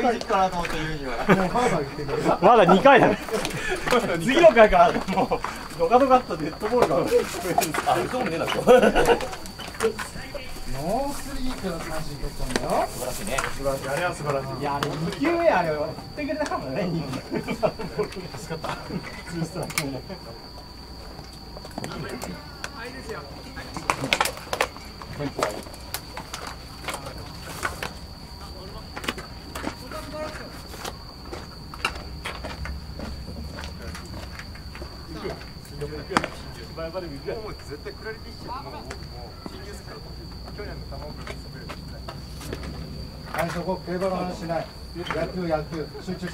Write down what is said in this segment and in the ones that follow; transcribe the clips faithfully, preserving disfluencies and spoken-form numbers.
いじっかなと思って言うには。 まだにかいだね。次の回からもうドカドカっとデッドボールが。あ、嘘もねえだろ。 ノースリーから三振取ったんだよ。 素晴らしいね。 素晴らしい。あれは素晴らしい。 いや、にきゅうめあれは振ってくれたかもね。にきゅうめ。助かった。ツーストライクも。はいですよ。テンポがいい。 絶対クラリティしてもうもう新入生から去年の卵が滑る。はい、そこ競馬の話しない。野球野球集中して。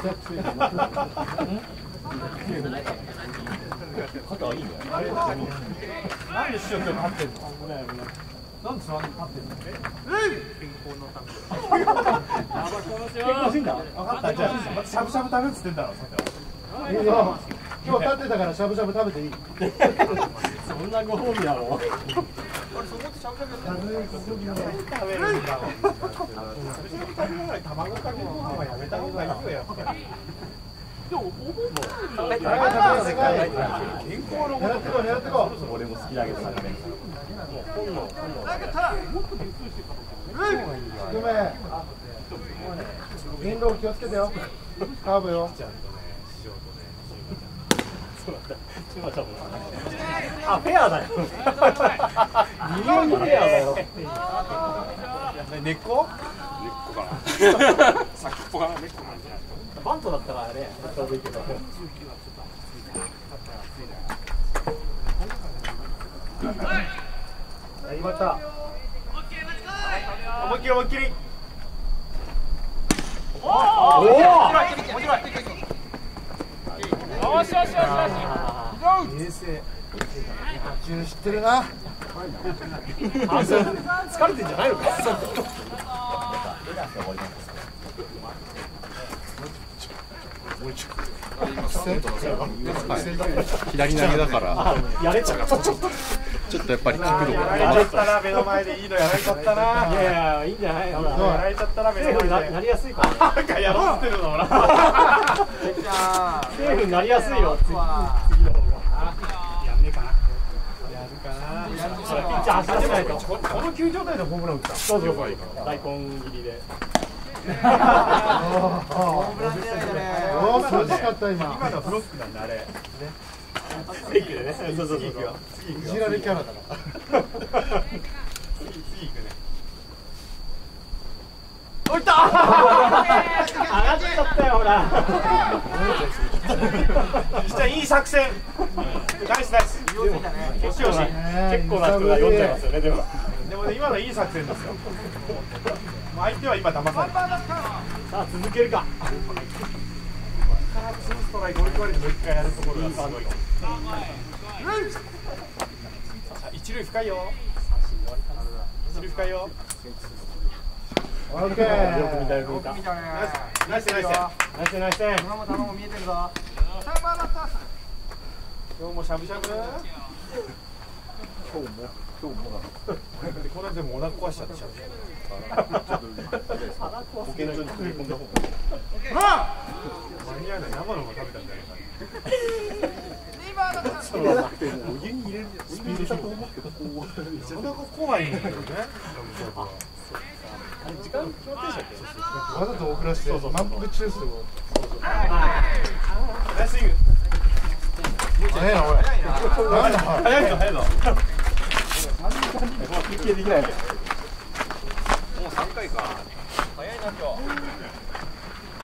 肩はいいね。なんで師匠今日勝ってんの？なんでそんなに勝ってんの？健康のため。健康しいんだ。分かった。じゃあしゃぶしゃぶ食べるっつってんだろ。 いいよ。今日立ってたからしゃぶしゃぶ食べていい。 そんなご褒美だろう。 俺そこってしゃぶしゃぶやってる。 食べるんだろう。卵かけご飯はやめた方がいいよやっぱり。でもお盆も健康のこと。 狙ってこう。 俺も好きだけどさ。もう本能本能。だけどただもっと点数してた方がいい。 ごめん。インロー気をつけてよ。カーブよ。 あ、フェアだよ。微妙にフェアだよ。根っこ？根っこかな。先っぽかな、根っこなんじゃない。バントだったらね、ちょうどいいけど。 始まった。 思いっきり思いっきり。おお。 面白い。 よしよしよしよし。 冷静。野球知ってるな。 疲れてんじゃないのか。 左投げだからやれちゃう。 ちょっとやっぱり角度がやられたら目の前でいいのやられちゃったな。いやいやいいんじゃない。やられちゃったら目の前でなりやすいから。なんかやろうってるのほら。セーフになりやすいよ。次次の方が。やんねえかな。やるかな。ピッチャー走らせないと。この球状態でホームラン打った。そうそう。大根切りで。 おお、涼しかった今。 今のフロックなんだあれ。フェイクでね。そうそうそう。 いじられキャラだな。 次次行くね。おいった。上がっちゃったよほら。じゃあいい作戦。ナイスナイス。結構な結構な人が読んじゃいますよねでも。でもね今のいい作戦ですよ。相手は今騙された。さあ続けるか。ここからツーストライク追い込まれてもう一回やるところがすごい。一塁深いよ。一塁深いよ。 オッケー。 よく見たよく見た。ナイスナイスナイスナイスナイス。 卵も卵見えてるぞ。 今日もしゃぶしゃぶ。 今日も今日もこれでもお腹壊しちゃってしゃぶしゃぶ。保健所に食い込んだ方が。間に合わない生のまま食べたんじゃないか。そうじゃなくてもうお湯に入れるスピードだと思うけど、お腹怖いんだけどね。時間決まってんじゃん。 わざと遅らせて満腹中枢を。 ナイスイング。 早いなおい。早いな早いぞ早いぞ。休憩できない。 もう三回か。早いな今日。